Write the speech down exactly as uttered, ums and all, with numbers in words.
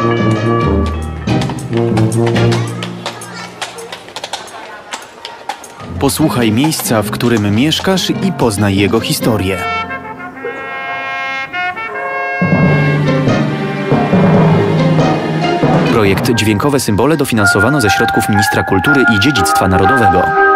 Posłuchaj miejsca, w którym mieszkasz i poznaj jego historię. Projekt Dźwiękowe Symbole dofinansowano ze środków Ministra Kultury i Dziedzictwa Narodowego.